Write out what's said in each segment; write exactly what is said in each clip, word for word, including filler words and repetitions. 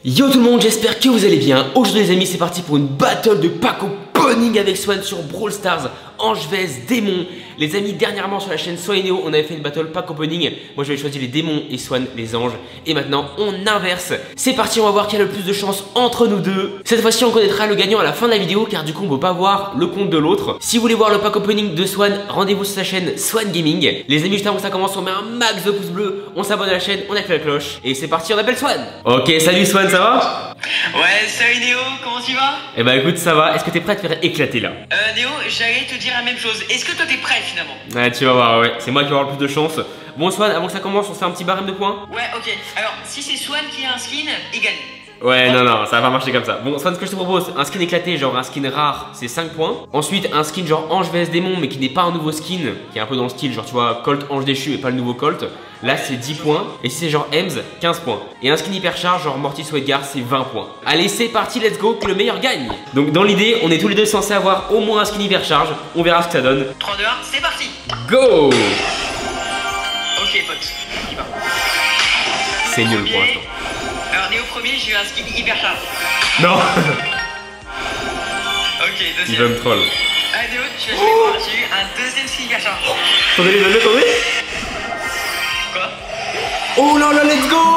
Yo tout le monde, j'espère que vous allez bien. Aujourd'hui les amis, c'est parti pour une battle de pack opening avec Swan sur Brawl Stars, Ange vs Démon. Les amis, dernièrement sur la chaîne Swan et Neo, on avait fait une battle pack opening. Moi j'avais choisi les démons et Swan les anges. Et maintenant on inverse. C'est parti, on va voir qui a le plus de chance entre nous deux. Cette fois-ci on connaîtra le gagnant à la fin de la vidéo, car du coup on ne peut pas voir le compte de l'autre. Si vous voulez voir le pack opening de Swan, rendez-vous sur sa chaîne Swan Gaming. Les amis, juste avant que ça commence, on met un max de pouces bleus, on s'abonne à la chaîne, on active la cloche. Et c'est parti, on appelle Swan. Ok, salut Swan, ça va? Ouais, salut Néo, comment tu vas? Eh bah écoute, ça va. Est-ce que t'es prêt à te faire éclater là? Euh Néo, j'allais te dire la même chose. Est-ce que toi t'es prêt finalement? Ouais, tu vas voir, ouais. C'est moi qui vais avoir le plus de chance. Bon Swan, avant que ça commence, on fait un petit barème de points? Ouais, ok. Alors, si c'est Swan qui a un skin, il gagne. Ouais, non, non, ça va pas marcher comme ça. Bon, Swan, ce que je te propose, un skin éclaté, genre un skin rare, c'est cinq points. Ensuite, un skin genre Ange vs Démon, mais qui n'est pas un nouveau skin, qui est un peu dans le style, genre tu vois, Colt Ange déchu et pas le nouveau Colt. Là, c'est dix points. Et si c'est genre Ems, quinze points. Et un skin hyper charge, genre Mortis ou Edgar, c'est vingt points. Allez, c'est parti, let's go, que le meilleur gagne. Donc, dans l'idée, on est tous les deux censés avoir au moins un skin hyper charge. On verra ce que ça donne. trois, deux, un, c'est parti. Go! Ok, pote, on y va. C'est nul pour l'instant. Alors, Néo, premier, j'ai eu un skin hyper charge. Non! Ok, deuxième. Il va me troll. Ah, Néo, tu vas jamais voir, j'ai eu un deuxième skin hyper charge. Attendez, les amis, attendez! Quoi? Oh là là, let's go!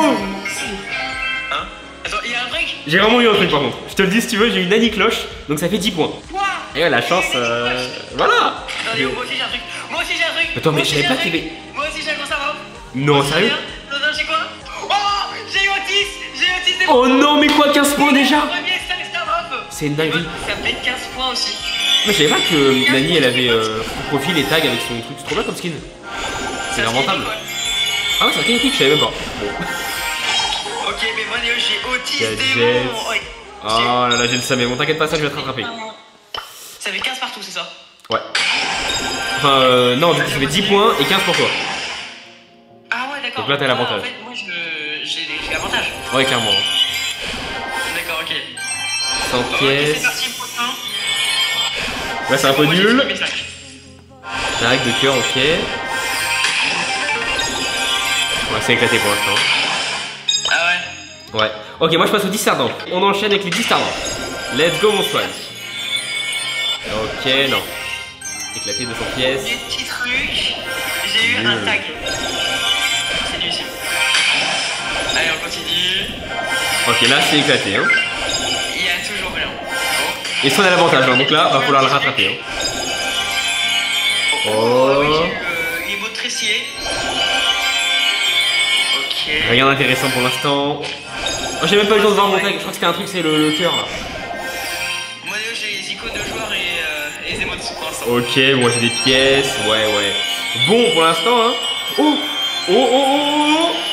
Hein? Attends, il y a un break? J'ai vraiment eu un truc par contre. Je te le dis si tu veux, j'ai eu une Annie cloche, donc ça fait dix points. Quoi? Et ouais, la chance, euh... voilà! Non, Néo, moi aussi j'ai un truc. Moi aussi j'ai un truc. Attends, mais Moi je aussi, savais pas j'ai un qu'il y truc. avait... Moi aussi j'ai un conservateur. Non, sérieux? Non, non, j'ai quoi? Oh! J'ai eu Otis! J'ai eu Otis! Oh non, mais quoi, quinze points déjà? Premier cinq star drop. C'est une dinguerie. Ça me fait quinze points aussi. Mais je savais pas que Nani elle avait euh, profil et tag avec son truc, c'est trop bien comme skin. C'est inventable. Ah ouais, c'est un kinétique, je savais même pas. Bon. Ok, mais moi Néo, j'ai Otis Gadget. Démon. Ouais. Oh là là, j'ai le savais. Bon, t'inquiète pas, ça je vais te rattraper. Ça fait quinze partout, c'est ça? Ouais. Enfin, euh, non, du coup, ça fait dix points et quinze pour toi. Ah ouais, d'accord. Donc là, t'as l'avantage. En fait, moi, je- j'ai j'ai l'avantage. Ouais, clairement. D'accord, ok. cent Ok, pièces. c'est parti, prochain. Là, c'est un peu Moi, j'ai nul. skippé cinq. Tag de cœur, ok. Ouais, c'est éclaté pour l'instant. Ah ouais. Ouais. Ok, moi je passe au dix stars d'encre. On enchaîne avec les dix stars d'encre. Let's go, mon Swan. Ok, non. Éclaté deux cents pièces. Des petits trucs. J'ai eu Nul. un tag. C'est nul ici. Allez, on continue. Ok, là c'est éclaté. Hein. Il y a toujours rien. Bon. Et Swan a l'avantage, hein. Donc là, va falloir le rattraper. Hein. Oh, Oh. oui, j'ai eu euh, les mots de tressier. Ok. Rien d'intéressant pour l'instant. Oh, j'ai même pas eu le temps de voir mon tag. Je crois que c'était un truc, c'est le, le cœur là. Moi, Néo, j'ai les icônes de joueurs et, euh, et les émotes pour l'instant. Ok, moi j'ai des pièces. Ouais, ouais. Bon pour l'instant, hein. Oh, oh, oh, oh, oh.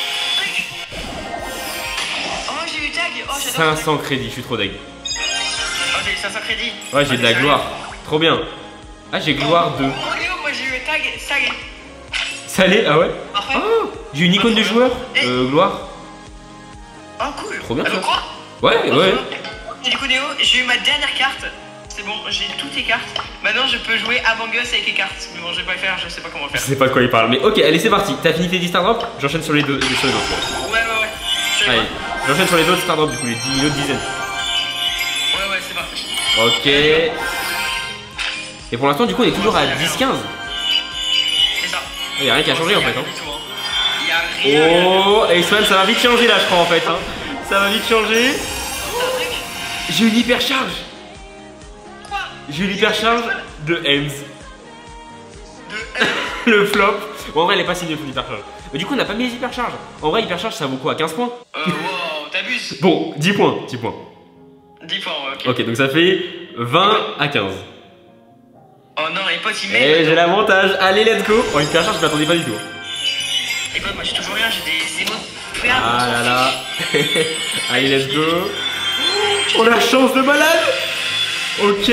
Oh, j'ai eu tag. Oh, j'adore. cinq cents crédits, je suis trop deg. Oh, j'ai eu cinq cents crédits. Ouais, j'ai de la Ah, gloire. Trop bien. Ah, j'ai gloire deux. Oh, Néo, moi j'ai eu tag salé. Salé, ah ouais. Parfait. Ah, j'ai une icône de joueur. Euh, gloire. Oh, cool. Trop bien, Ah, ça. je crois. Ouais, ouais. Et du coup, Néo, j'ai eu ma dernière carte. C'est bon, j'ai toutes les cartes. Maintenant, je peux jouer Among Us avec les cartes. Mais bon, je vais pas le faire, je sais pas comment Je faire. sais pas de quoi il parle, mais ok, allez, c'est parti. T'as fini tes dix star drops? J'enchaîne sur les deux, sur les autres. Ouais, ouais, ouais. Je sais Allez, j'enchaîne sur les autres star drops, du coup, les dix autres dizaines. pas. Ouais, ouais, c'est parti. Ok. Et pour l'instant, du coup, on est toujours à dix quinze. C'est ça. Il y a rien qui a changé en fait. Hein. Il y a rien. Oh, et Swan, ça va vite changer là, je crois en fait. Hein. Ça va vite changer. J'ai une hyper charge. Quoi? J'ai une hyper charge de Ems. De Le flop. Bon, en vrai, elle est pas si mieux que l'hyper charge. Mais du coup, on n'a pas mis les hyper charges. En vrai, hyper charge, ça vaut quoi? quinze points? Euh, wow, t'abuses. Bon, dix points. dix points. dix points, ouais, ok. Ok, donc ça fait vingt à quinze. Oh non, les potes, ils Et m'aident. j'ai l'avantage. Allez, let's go. En hyper charge, je m'attendais pas du tout. Les potes, moi j'ai toujours rien, j'ai des émotes. Ah là là. Allez, let's go. Oh, la chance de malade. Ok.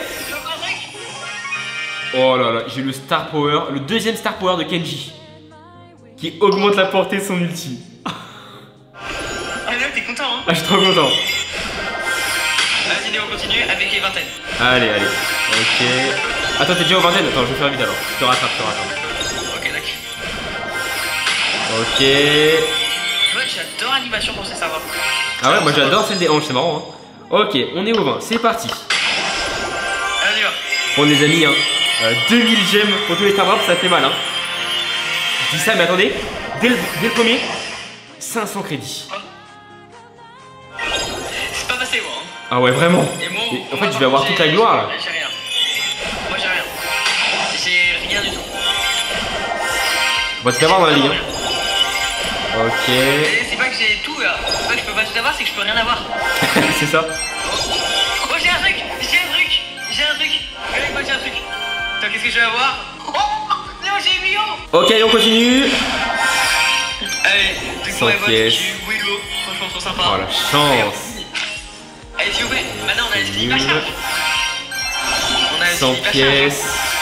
Oh là là, j'ai le Star Power, le deuxième Star Power de Kenji, qui augmente la portée de son ulti. Ah Néo, t'es content, hein? Ah, je suis trop content. Vas-y, Néo, continue avec les vingtaines. Allez, allez. Ok. Attends, t'es déjà aux vingtaines? Attends, je vais faire vite alors. Je te rattrape, je te rattrape. Ok, d'accord. Ok. Moi, j'adore l'animation pour ces serveurs. Ah ouais, moi j'adore celle des hanches, c'est marrant. Hein. Ok, on est au vingt, c'est parti. Allez, on y va. Bon les amis, hein, euh, deux mille gemmes pour tous les Star Drops, ça fait mal. Hein. Je dis ça, mais attendez, dès le, dès le premier, cinq cents crédits. C'est pas passé, moi. Hein. Ah ouais, vraiment. Et moi, Et en moi, fait, je vais avoir toute la gloire là. J'ai rien. Moi, j'ai rien. J'ai rien du tout. On va tout avoir dans la ligue. Hein. Ok. Et c'est pas que j'ai tout là. C'est pas que je peux pas tout avoir, c'est que je peux rien avoir. C'est ça. Oh, j'ai un truc. J'ai un truc. J'ai un truc. Regarde, moi, j'ai un truc. Attends, qu'est-ce que je vais avoir? Oh, non, j'ai eu Mio. Ok, on continue. Allez, du coup, cent elle vote, pièces. j'ai eu Willow. Franchement, trop sympa. Oh la chance. Allez, s'il vous plaît. Maintenant, on a le skin hyper charge. On a le cent skin hyper charge. pièces.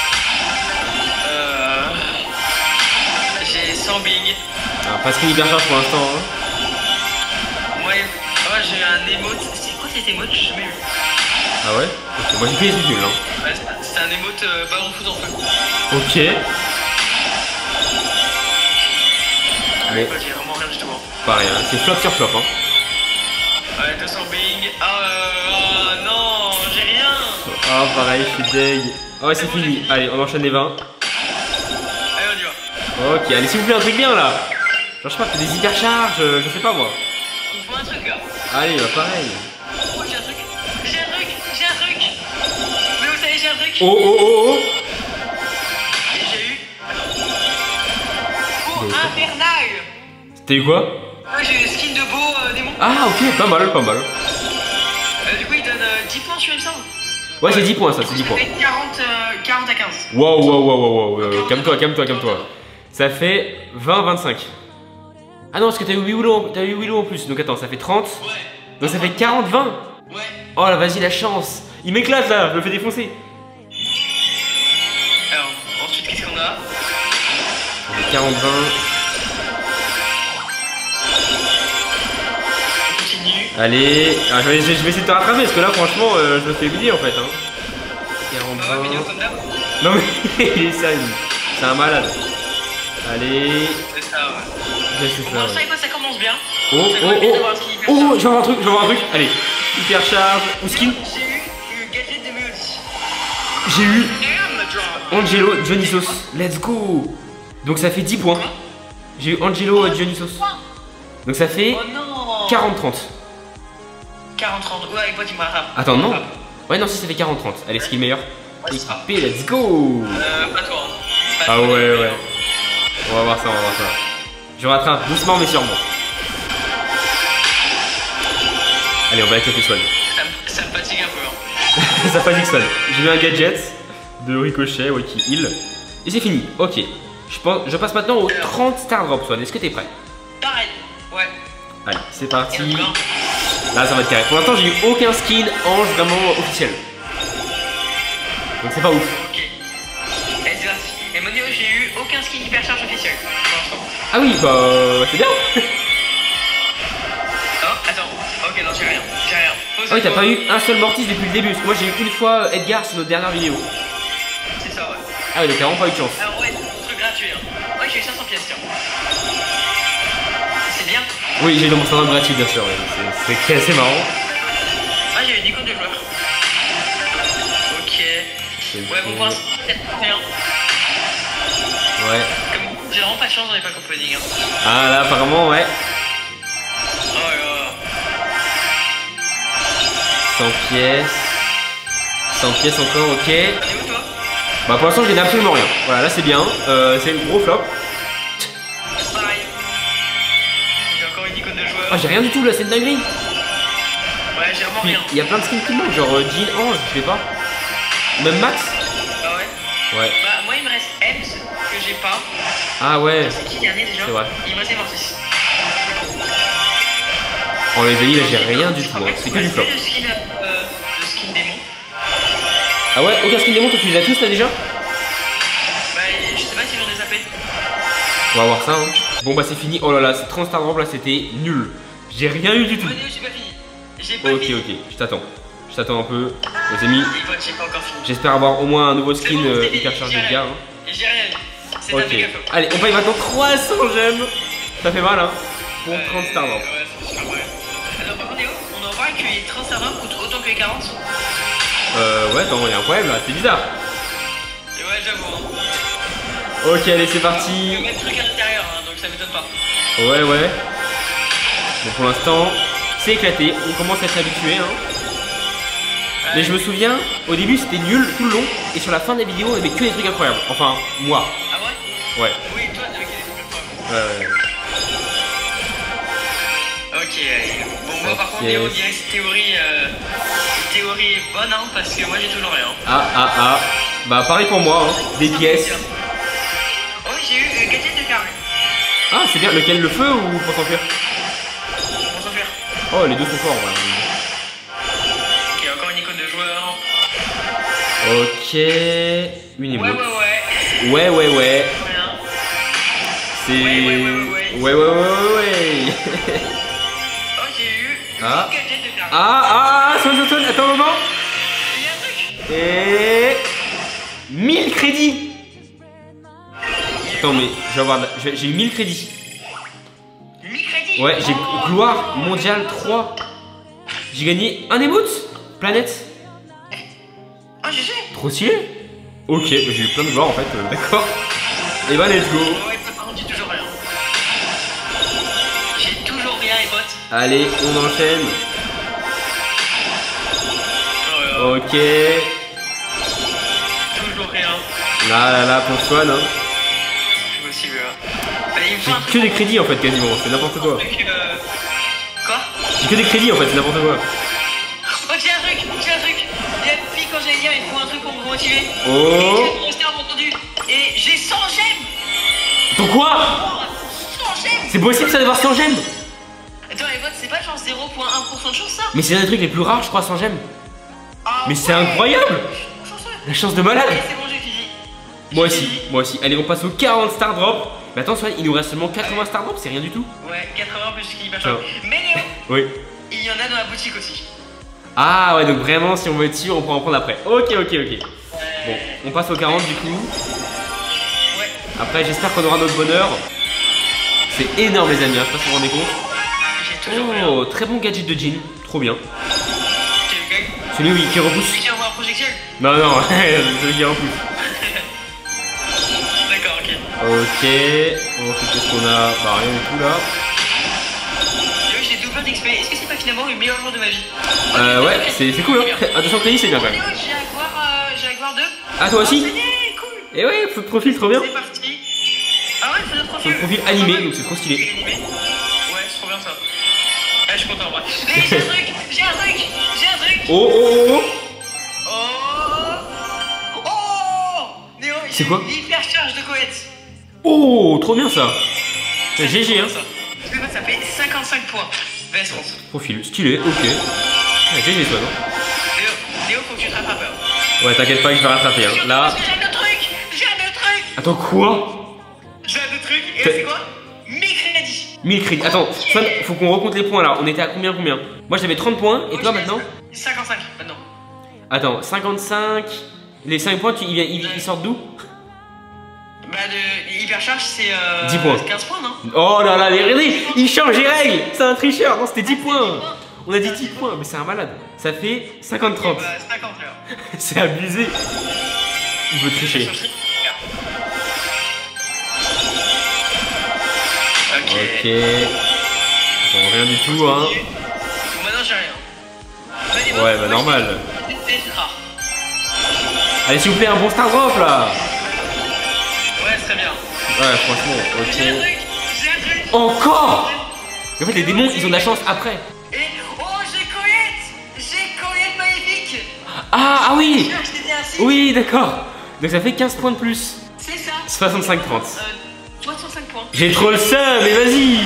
Euh. J'ai cent bing. Ah, pas skin hyper charge pour l'instant. Hein. Ouais, moi j'ai eu un emote. C'est quoi cet emote? J'ai jamais vu. Ah ouais ok, moi j'ai pris les trucs nuls. Hein. Ouais, c'est un emote euh, ballon foot en feu. Ok. Mais J'ai vraiment rien du tout. Hein. pareil, hein. C'est flop sur flop. Hein. Ouais, deux cents bing. Ah euh, non, j'ai rien. Ah pareil, je suis deg. Ah ouais, c'est fini. Allez, on enchaîne les vingt. Allez, on y va. Ok, allez, s'il vous plaît, un truc bien là. Genre, je sais pas, peut-être des hyper charges, euh, je sais pas moi. Il me faut un truc là. Allez, bah pareil. Oh, j'ai un truc. J'ai un truc. J'ai un truc. Mais vous savez, j'ai un truc. Oh oh oh oh. Et j'ai eu. Oh, infernal. T'as eu quoi? Ouais, j'ai eu le skin de beau euh, démon. Ah ok, pas mal, pas mal. Euh, du coup, il donne euh, dix points sur il me semble. Ouais, c'est dix points ça, c'est dix Ça points. fait quarante, euh, quarante à quinze. Wow, wow, wow, wow, wow. Calme-toi, calme-toi, calme-toi. Ça fait vingt vingt-cinq. Ah non, parce que t'as eu Willow, t'as eu Willow en plus. Donc attends, ça fait trente. Ouais. Donc ça fait quarante vingt. Ouais. Oh là, vas-y, la chance. Il m'éclate là, je le fais défoncer. Alors, ensuite, qu'est-ce qu'on a? quarante vingt. On continue. Allez, ah, je, vais, je vais essayer de te rattraper parce que là, franchement, euh, je me fais oublier en fait. Hein. quarante Ah ouais, mais vingt. comme d'hab. Non mais il est sérieux. C'est un malade. Allez. C'est ça, ouais. Ouais, c'est Pour ça. l'instant, Ouais. ça commence bien. Oh, Ça oh, va bien oh. d'avoir un skin hyper Oh, charge. je vais avoir un truc, je vais avoir un truc. Allez, hyper charge ou skin. J'ai eu le gadget de Mélodie. J'ai eu Damn, drop. Angelo Dionysos. Let's go. Donc ça fait dix points. J'ai eu Angelo Dionysos. Donc ça fait Oh non. quarante trente. quarante trente. Ouais, avec moi, tu me rattrapes. Attends, non. Ouais, non, si ça fait quarante trente. Allez, ce qui est le meilleur. Ouais, c'est ça. Équipé, let's go. Euh, pas toi. Hein. Pas Ah toi, ouais, mais- ouais. On va voir ça, on va voir ça. Je rattrape doucement mais sûrement. Allez, on va éclater Swan. Ça, me- ça me fatigue un peu. Hein. Ça fatigue Swan. J'ai eu un gadget de ricochet, ouais, qui heal. Et c'est fini, ok. Je, pense, je passe maintenant aux trente Star Drops, Swan. Est-ce que t'es prêt? Pareil. Ouais. Allez, c'est Et parti. le blanc. Là, ça va être carré. Pour l'instant, j'ai eu aucun skin ange vraiment officiel. Donc c'est pas ouf. Ok. Allez, c'est parti. Et Monio, j'ai eu aucun skin hyper charge officiel. Pour l'instant. Ah oui, bah c'est bien. Oh, attends. Ok, non, j'ai rien. J'ai rien. Pose Ah oui, t'as toi. pas eu un seul Mortis depuis le début. Parce que moi, j'ai eu une fois Edgar sur notre dernière vidéo. C'est ça, ouais. Ah oui, donc t'as vraiment pas eu de chance. Alors, ouais, truc gratuit. Hein. Ouais, j'ai eu cinq cents pièces, tiens. C'est bien. Oui, j'ai eu dans mon standard gratuit, bien sûr. Ouais. C'est- C'est assez marrant. Ah, j'ai eu des codes de joueurs. Ok. Ouais, bon, pour l'instant, peut-être trente et un. Ouais. Comme j'ai vraiment pas de chance dans les packs opening. Hein. Ah là, apparemment, ouais. Oh là là. cent pièces. cent pièces encore, ok. T'en es où, toi? Bah pour l'instant, je gagne absolument rien. Voilà, là c'est bien. Euh, c'est le gros flop. Pareil. J'ai encore une icône de joueur. Ah, j'ai rien du tout là, c'est une dinguerie. Ouais, j'ai vraiment Puis, rien. il y a plein de skins qui manquent, genre euh, Jean Ange, je sais pas. Même Max. Ah ouais? Ouais. Bah, moi, il me reste Ems que j'ai pas. Ah ouais. C'est qui dernier déjà? C'est vrai. Il me reste Mortis. Oh les amis, là j'ai rien du tout. Hein. C'est que du flop. Le skin, euh, le skin démon. Ah ouais, aucun skin démon, toi tu les as tous là déjà? Bah, je sais pas si j'en ai zappé. On va voir ça. Hein. Bon bah c'est fini. Oh là là, c'est trente Star Drops là, c'était nul. J'ai rien eu du tout. Monio, j'ai pas fini. J'ai pas Ok, fini. ok, je t'attends. Je t'attends un peu, les amis. Et pote, j'ai pas encore fini. J'espère avoir au moins un nouveau C'est skin bon, euh, c'est fini, hyper chargé j'ai de rien gars. eu. Hein. Et j'ai rien eu. C'est un Ok. méga flop. Allez, on paye maintenant trois cents gemmes. Ça fait mal hein. Pour trente Star Drops. Ouais, c'est super mal. Alors, par contre, que les trente serveurs coûtent autant que les quarante? Euh, ouais, attends, il y a un problème là, c'est bizarre. Et ouais, j'avoue. Hein. Ok, allez, c'est On peut parti. mettre truc à l'intérieur, hein, donc ça m'étonne pas. Ouais, ouais. Bon, pour l'instant, c'est éclaté. On commence à être habitué. Hein. Mais je me souviens, au début c'était nul tout le long. Et sur la fin de la vidéo, on avait que des trucs incroyables. Enfin, moi. Ah ouais? Ouais. Oui, toi, t'avais que des trucs incroyables. Ouais, ouais. Ok, allez. Bon, moi par Ok. contre, Néo dirait que cette théorie, euh, cette théorie est bonne, hein, parce que moi j'ai toujours rien. Ah, ah, ah. Bah, pareil pour moi. Hein. Des pièces. Oh, j'ai eu euh, gadget de carré. Ah, c'est bien. Lequel, le feu ou pour s'enfuir? On s'en fait. Oh, les deux sont forts. Ouais. Ok, encore une icône de joueur. Ok. Une Ouais, émote. ouais, ouais. Ouais, ouais, ouais. Rien. C'est. Ouais, ouais, ouais, ouais, ouais. Ouais, ouais, ouais, ouais, ouais. Oh, j'ai eu Ah. une gadget de carré. Ah, ah, ah, sonne, sonne, sonne. Attends un moment. Il y a un truc. Et. mille crédits. Attends, mais je vais avoir. de la- je vais- J'ai eu mille crédits. mille crédits. Ouais, j'ai Oh. gloire mondiale trois. J'ai gagné un emote. Planète. Oh, G G. Trop stylé. Ok, bah, j'ai eu plein de gloire en fait. euh, D'accord. Et bah, let's go. Ouais, par contre, j'ai toujours rien. J'ai toujours rien, les potes. Allez, on enchaîne. Oh, ouais, Ok. toujours rien. Là, là, là, pour Swan. Hein. C'est possible. Hein. Allez, il me faut un J'ai truc que des pour- crédits en fait, quasiment. C'est n'importe quoi. un truc, euh, Quoi? J'ai que des crédits en fait, c'est n'importe quoi. Oh, j'ai un truc, j'ai un truc. Il y a depuis quand j'allais dire, il faut un truc pour me motiver. Oh. Et j'ai resté entendu. Et j'ai cent gemmes. Ton quoi? Oh, cent gemmes. C'est possible ça d'avoir cent gemmes? Attends, les votes, c'est pas genre zéro virgule un pour cent de chance ça? Mais c'est un des trucs les plus rares, je crois, cent gemmes. Ah Mais c'est ouais. incroyable. Je suis chanceux. La chance de malade. Allez, c'est bon, j'ai fini. Moi J'ai aussi, fini. moi aussi. Allez, on passe aux quarante star drop. Mais attends, Swan, il nous reste seulement quatre-vingts star drop, c'est rien du tout. Ouais, quatre-vingts plus qu'il va Ciao. changer. Mais Néo, Oui. il y en a dans la boutique aussi. Ah ouais, donc vraiment, si on veut être sûr, on peut en prendre après. Ok, ok, ok. Bon, on passe aux quarante du coup. Ouais. Après, j'espère qu'on aura notre bonheur. C'est énorme, les amis, hein, je sais pas si vous vous rendez compte. J'ai toujours rien. Oh, très bon gadget de jean. Trop bien. Quel gag. Celui oui, qui repousse. Celui qui envoie un projectile. Non, non, celui qui repousse. D'accord, ok. Ok. Ensuite, qu'est-ce qu'on a? Bah, rien du tout là. Néo, j'ai double d'X P. Est-ce que c'est pas finalement le meilleur jour de ma vie? Euh, ouais, c'est c'est cool, hein. À deux cents crédits, c'est bien quand Néo, même. j'ai Jaguar, euh, Jaguar deux. Ah, toi aussi? Oh, ça y est, cool. Et ouais, feu de profil, trop bien. C'est parti. Ah ouais, c'est notre profil. C'est le profil animé, donc c'est trop stylé. Profil animé. Ouais, c'est trop bien ça. Ah, je suis content, ouais. Mais j'ai un truc, j'ai un truc, j'ai un truc. Oh, oh, oh, oh. Oh Oh Néo, C'est j'ai quoi? l'hypercharge de Coët. Oh, trop bien ça. C'est G G, hein. Ça. Parce que ça fait cinquante-cinq points. V S onze. Profil, stylé, ok. Ah, G G, toi, non? Néo, Néo, faut que tu te rattrapes. Hein. Ouais, t'inquiète pas que je vais rattraper, hein. Là. Parce que j'ai un autre truc. J'ai un autre truc. Attends, quoi? J'ai un autre truc. Et T'as- là, c'est quoi? mille crédits. mille crédits. Attends, Ok. Swan, faut qu'on recompte les points là. On était à combien, combien? Moi j'avais trente points, et toi Ok, maintenant? cinquante-cinq maintenant. Attends, cinquante-cinq. Les cinq points, tu, ils, ils- ils sortent d'où? Bah, de hypercharge, c'est euh, dix points. quinze points, non? Oh là là, les regardez, il change les règles. C'est un tricheur. Non, c'était dix points. On a dit dix points, mais c'est un malade. Ça fait cinquante trente. Bah, cinquante là. C'est abusé. Il veut tricher. Ok. Ok. Bon, rien du tout, hein. Bon, maintenant j'ai rien. Mais les Ouais, bonnes, bah moi, normal. j'ai des tests rares. Allez, s'il vous plaît, un bon star drop là. Ouais, c'est très bien. Ouais, franchement, J'ai un ok. truc, j'ai un truc. Encore. En fait, les démons, ils ont de la chance après. Et oh, j'ai Coët. J'ai Coët magnifique. Ah, ah oui. J'ai acheté des acides. Oui, d'accord. Donc ça fait quinze points de plus. C'est ça. soixante-cinq trente. Euh, soixante-cinq points. J'ai trop le seum, mais vas-y.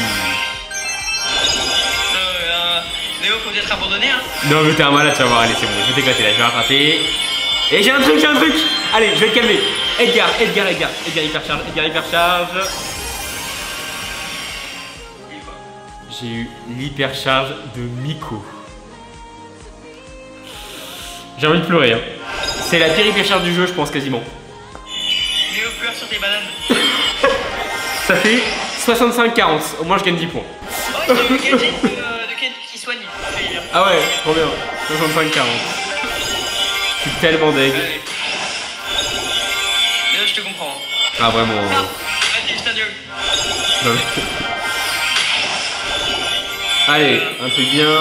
Euh, euh, Néo, faut peut-être abandonner, hein. Non, mais t'es un malade, tu vas voir. Allez, c'est bon, je vais t'éclater là, je vais rattraper. Et j'ai un truc, j'ai un truc. Allez, je vais te calmer. Edgar, Edgar, Edgar, Edgar hypercharge, Edgar hypercharge. J'ai eu l'hypercharge de Miko. J'ai envie de pleurer, hein. C'est la pire hypercharge du jeu, je pense, quasiment. Néo, pleure sur tes bananes. Ça fait soixante-cinq quarante. Au moins, je gagne dix points. Oh, j'ai eu le gadget de, de Ken qui soigne. C'est bien. Ah ouais, trop bien. soixante-cinq quarante. Je suis tellement deg. Allez. Léo, je te comprends. Ah vraiment. Ah, vas-y, je t'adieu. Non, mais... Allez, un truc bien.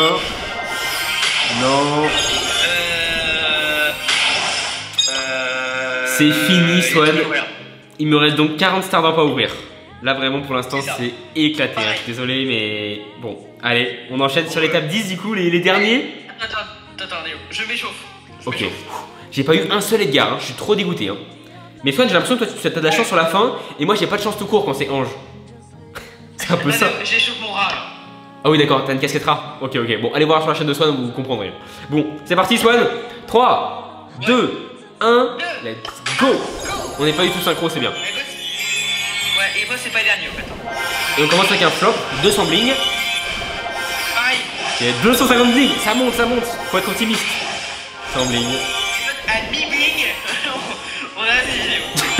Non. Euh... Euh... C'est fini, Swan. Et Il me reste donc quarante Stardrop à ouvrir. Là vraiment pour l'instant C'est ça. c'est éclaté, hein. Je suis désolé mais bon. Allez, on enchaîne sur l'étape dix du coup, les, les derniers. Attends, attends, attends, Léo, je m'échauffe. Je Ok. m'échauffe. J'ai pas eu un seul Edgar, hein. Je suis trop dégoûté. Hein. Mais Swan, j'ai l'impression que toi tu as de la chance sur la fin et moi j'ai pas de chance tout court quand c'est Ange. C'est un peu Là, ça. Léo, j'échauffe mon rat là. Ah oui d'accord, t'as une casquette rare. Ok ok, bon allez voir sur la chaîne de Swan, vous comprendrez. Bon, c'est parti Swan. trois, deux, un, let's go. On n'est pas du tout synchro, c'est bien. Et boss... Ouais, et boss c'est pas le dernier en fait. Et on commence avec un flop, deux cents bling. Pareil. Et deux cent cinquante bling, ça monte, ça monte. Faut être optimiste. cent bling. À mi-bling, on a dit.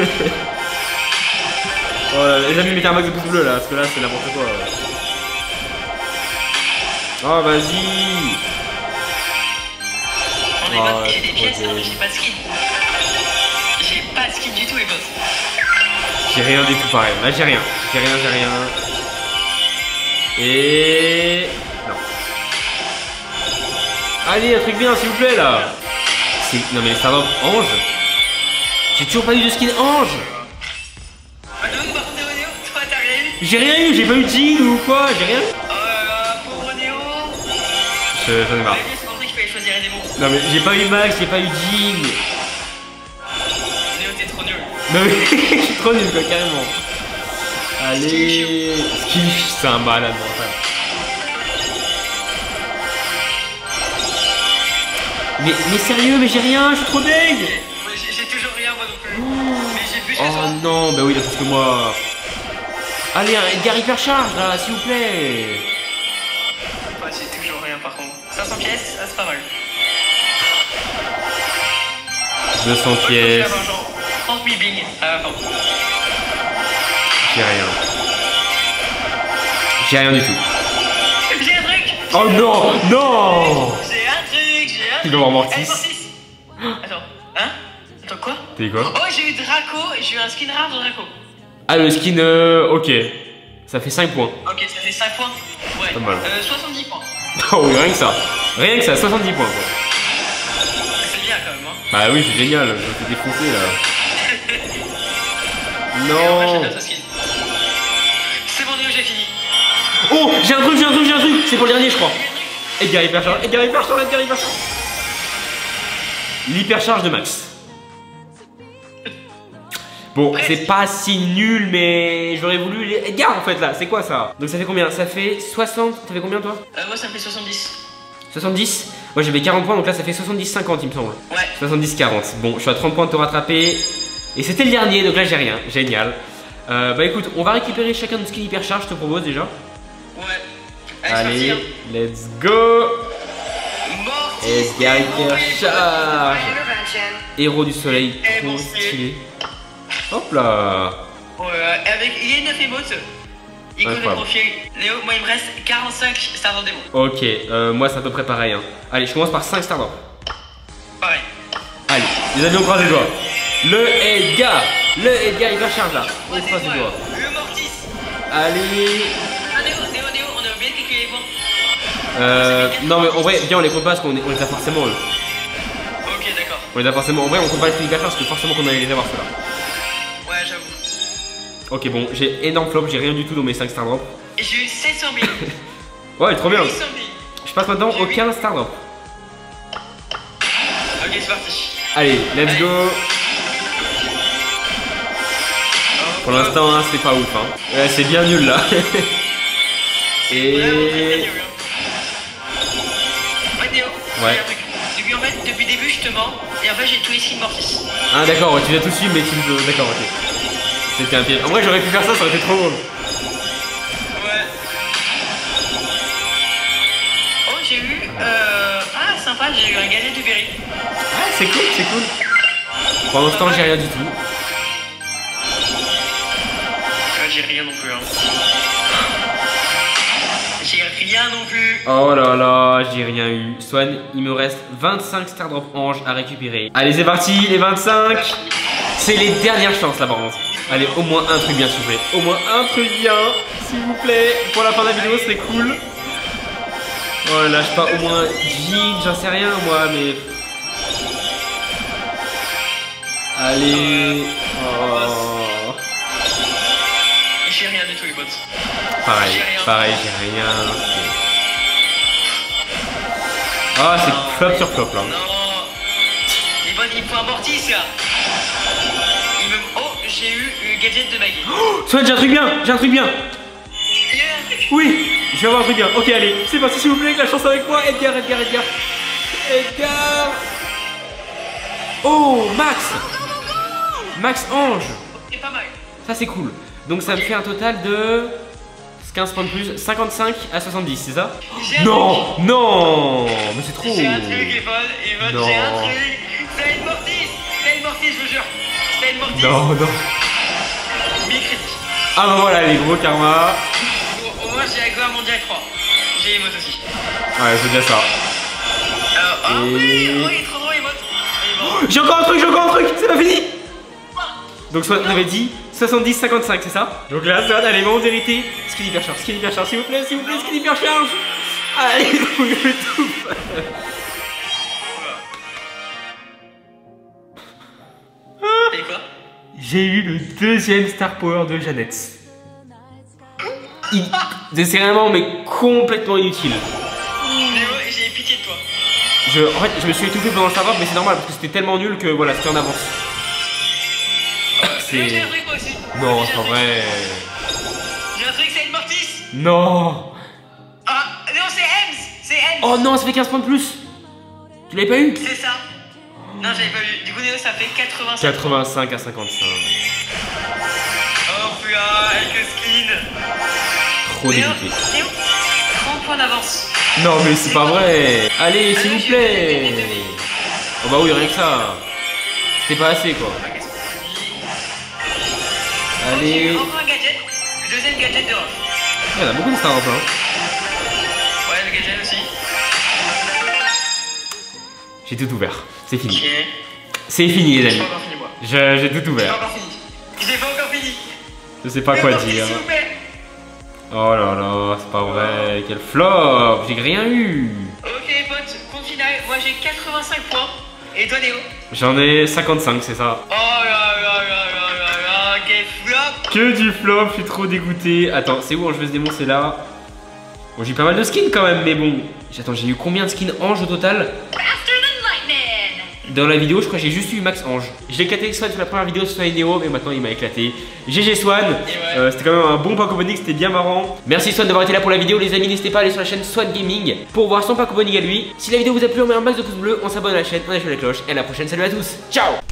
Oh là, les amis, mettez un max de pouces bleus là, parce que là c'est n'importe quoi. Oh vas-y. On est Oh, boss, j'ai des trop pièces, hein, deg. mais j'ai pas de skin. J'ai pas de skin du tout, les boss. J'ai rien du tout pareil. Là j'ai rien. J'ai rien, j'ai rien. Et... Non. Allez, un truc bien s'il vous plaît là. C'est- Non mais les Stardrop Ange. J'ai toujours pas eu de skin Ange. Ah non, par contre, Néo, Néo, toi t'as rien eu. J'ai rien eu, j'ai pas eu de jean ou quoi, j'ai rien eu. Oh là là, pauvre Néo. Je- J'en ai marre. J'ai c'est compris qu'il fallait choisir des mots. Non mais j'ai pas eu Max, j'ai pas eu jean. Néo, t'es trop nul. Non mais je suis trop nul quoi, carrément. Allez, Skillfish, c'est un malade mental. Mais, mais sérieux, mais j'ai rien, je suis trop deg. Ouais, J'ai j'ai toujours rien, moi non plus. Mais j'ai plus que Oh toi. non, bah oui, il a plus que moi. Allez, un Edgar hypercharge là, s'il vous plaît. Ouais, j'ai toujours rien par contre. cinq cents pièces, ah, c'est pas mal. deux cents Ouais, je pense pièces, qu'il y a genre trente mille bing à la fin. j'ai rien. J'ai rien du tout. J'ai un truc. Oh non, non. J'ai un truc, j'ai un truc. Il doit avoir Mortis. Eh, Mortis. Attends, hein? Attends, quoi? T'es quoi? Oh, j'ai eu Draco, j'ai eu un skin rare de Draco. Ah, le skin, euh, ok. Ça fait cinq points. Ok, ça fait cinq points. Ouais. Pas mal. Euh, soixante-dix points. Oh oui, rien que ça. Rien que ça, soixante-dix points quoi. C'est bien quand même, hein. Bah oui, c'est génial, je vais te défoncer là. Et en vrai, Non. j'adore ce skin. C'est bon, Néo, j'ai fini. Oh, j'ai un truc, j'ai un truc, j'ai un truc. C'est pour le dernier, je crois. Edgar hypercharge, Edgar hypercharge, Edgar hypercharge. L'hypercharge de Max. Bon, c'est pas si nul, mais j'aurais voulu les... Edgar en fait là, c'est quoi ça? Donc ça fait combien? Ça fait soixante, ça fait combien toi? Euh, moi, ça me fait soixante-dix. soixante-dix? Moi j'avais quarante points, donc là ça fait soixante-dix cinquante il me semble. Ouais. soixante-dix quarante. Bon, je suis à trente points de te rattraper. Et c'était le dernier, donc là j'ai rien. Génial. Euh, bah écoute, on va récupérer chacun de skins hypercharge, je te propose déjà. Ouais. Allez, Allez, c'est parti, let's go. hein. Mortis. Edgar hypercharge. Héros du soleil, Eh, trop bon, c'est- stylé. Hop là. Ouais, avec, il y a neuf émotes. Icône de Incroyable. profil. Léo, moi il me reste quarante-cinq stars démon. Ok, euh, moi c'est à peu près pareil. Hein. Allez, je commence par cinq stars. Pareil. Allez, les amis, on croise les doigts. Le Edgar, le Edgar hypercharge là. On Moi, c'est croise les moi, doigts. le Mortis. Allez. Ah, Néo, Néo, Néo, on a oublié de calculer les points. Euh, non mais en vrai, viens on les compte pas parce qu'on est- on les a forcément. eux. Ok, d'accord. On les a forcément. En vrai, on compte pas les skins hypercharge parce que forcément qu'on allait les avoir ceux-là. Ouais, j'avoue. Ok, bon, j'ai énorme flop, j'ai rien du tout dans mes cinq star drops. Et j'ai eu sept cent mille. Ouais, trop bien. huit cent mille. Je passe maintenant au quinze star drop. Ok, c'est parti. Allez, let's go. Pour l'instant, hein, c'est pas ouf. Hein. Ouais, c'est bien nul là. Et. Ouais, Néo. Ouais. j'ai un truc. Depuis, en fait, depuis le début, je te mens. Et en fait, j'ai tous les skins Mortis. Ah, d'accord, ouais, tu viens tout de suite, mais tu me. D'accord, ok. C'était un piège. En vrai, j'aurais pu faire ça, ça aurait été trop drôle. Ouais. Oh, j'ai eu. Euh... Ah, sympa, j'ai eu un gadget de berry. Ah, c'est cool, c'est cool. Pour l'instant, j'ai rien du tout. Ah, j'ai rien non plus. Hein. J'ai rien non plus. Oh là là, j'ai rien eu. Swan, il me reste vingt-cinq Star Drop Ange à récupérer. Allez, c'est parti, les vingt-cinq. C'est les dernières chances là par contre. Allez, au moins un truc bien s'il vous plaît. Au moins un truc bien, s'il vous plaît. Pour la fin de la vidéo, ce serait cool. Oh là, je sais pas, au moins Jig, j'en sais rien moi, mais... Allez. Oh. J'ai rien du tout les bots. Pareil, pareil, j'ai rien. Ah, c'est flop sur flop là. Non. Les bots, il me faut un mortis là. Il me... Oh, j'ai eu le gadget de Maggie. Oh, Swan, j'ai un truc bien, j'ai un truc bien. Yeah. Oui, je vais avoir un truc bien. Ok, allez, c'est parti s'il vous plaît, la chance avec moi. Edgar, Edgar, Edgar. Edgar. Oh, Max. Max Ange. C'est pas mal. Ça c'est cool. Donc ça me fait un total de quinze points de plus, cinquante-cinq à soixante-dix, c'est ça? Non, non, mais c'est trop. J'ai un truc, les potes, et potes, j'ai un truc. C'est une mortis, c'est une mortis, je vous jure. C'est une mortis. Non, non. Mi-critique. Ah bah voilà, les gros karma. Au, au moins j'ai la gloire mondiale trois. J'ai les mots aussi. Ouais, c'est bien ça. Alors, ah Et... oui, oh, il est trop drôle les mots. Oh, j'ai encore un truc, j'ai encore un truc, c'est pas fini. Donc soit on avait dit soixante-dix cinquante-cinq, c'est ça? Donc là, ça, allez, moment de vérité. Skin hyper charge, skin hyper charge, s'il vous plaît, s'il vous plaît, skin hyper charge. Allez, je vais tout faire. T'as eu quoi? J'ai eu le deuxième Star Power de Jeannette. Il... C'est vraiment mais complètement inutile. Léo, j'ai pitié de toi. Je... En fait, je me suis étouffé pendant le Star Drop, mais c'est normal parce que c'était tellement nul que voilà, c'était en avance. J'ai un truc moi aussi. Non, c'est pas vrai. J'ai un truc, c'est une mortis. Non. Ah, non, c'est Ems. C'est Ems. Oh non, ça fait quinze points de plus. Tu l'avais pas eu? C'est ça. Non, j'avais pas vu. Du coup, Néo, ça fait quatre-vingt-cinq. quatre-vingt-cinq à cinquante-cinq. Oh putain, avec skin. Trop Néo, dégoûté. Néo, trente points d'avance. Non, mais c'est pas vrai. Allez, s'il vous plaît. Oh bah oui, rien que ça. C'était pas assez quoi. Allez. J'ai eu encore un gadget. Le deuxième gadget de Rof. Il y en a beaucoup de Star Drop hein. Ouais, le gadget aussi. J'ai tout ouvert. C'est fini. Ok. C'est fini les J'ai amis. pas encore fini, moi. Je- J'ai tout J'ai pas ouvert. encore fini. J'ai pas encore fini. Je sais pas quoi Mortis, dire. s'il vous plaît. Oh là là, c'est pas vrai. Quel flop. J'ai rien eu. Ok, potes, compte final. Moi, j'ai quatre-vingt-cinq points. Et toi, Néo? J'en ai cinquante-cinq, c'est ça. Oh là là là là là là, quel flop. Que du flop, je suis trop dégoûté. Attends, c'est où Ange démon? C'est là. Bon, j'ai pas mal de skins quand même, mais bon. Attends, j'ai eu combien de skins Ange au total? Dans la vidéo, je crois que j'ai juste eu Max Ange. Je l'ai éclaté avec Swan sur la première vidéo sur Néo, mais maintenant il m'a éclaté. G G Swan, Ouais. euh, c'était quand même un bon pack opening, c'était bien marrant. Merci Swan d'avoir été là pour la vidéo, les amis. N'hésitez pas à aller sur la chaîne Swan Gaming pour voir son pack opening à lui. Si la vidéo vous a plu, on met un max de pouces bleus, on s'abonne à la chaîne, on achète la cloche. Et à la prochaine, salut à tous, ciao.